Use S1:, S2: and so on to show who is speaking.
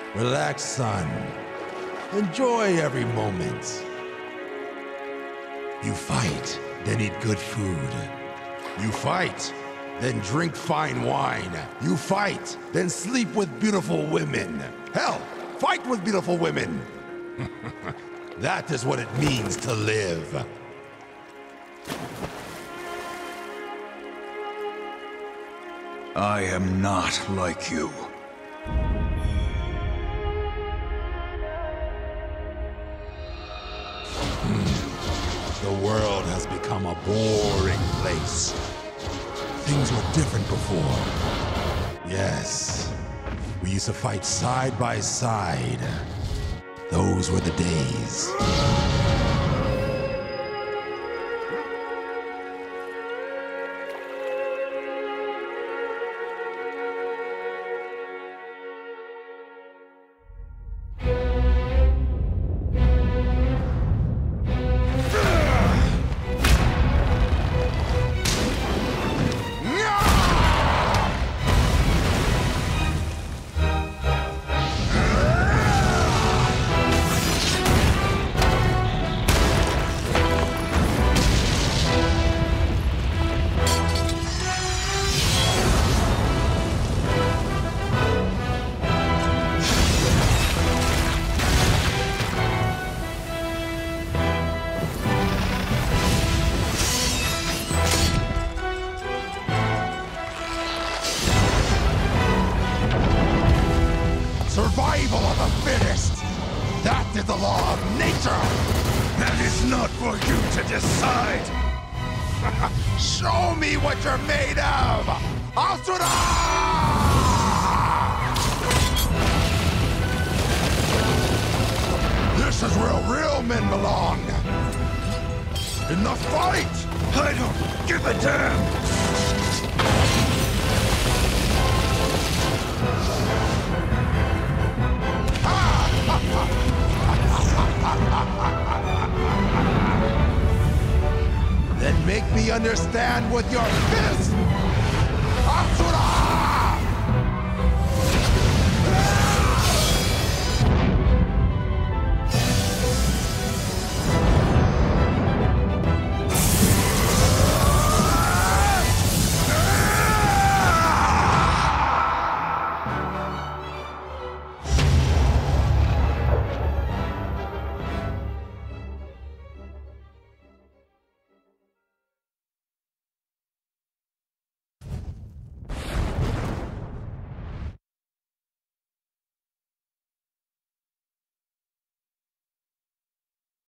S1: Relax, son. Enjoy every moment. You fight, then eat good food. You fight, then drink fine wine. You fight, then sleep with beautiful women. Hell, fight with beautiful women. That is what it means to live.
S2: I am not like you.
S1: The world has become a boring place. Things were different before. Yes, we used to fight side by side. Those were the days. Survival of the fittest! That is the law of nature!
S2: That is not for you to decide!
S1: Show me what you're made of! Asura! This is where real men belong! In the fight!
S2: I don't give a damn!
S1: Then make me understand with your fist!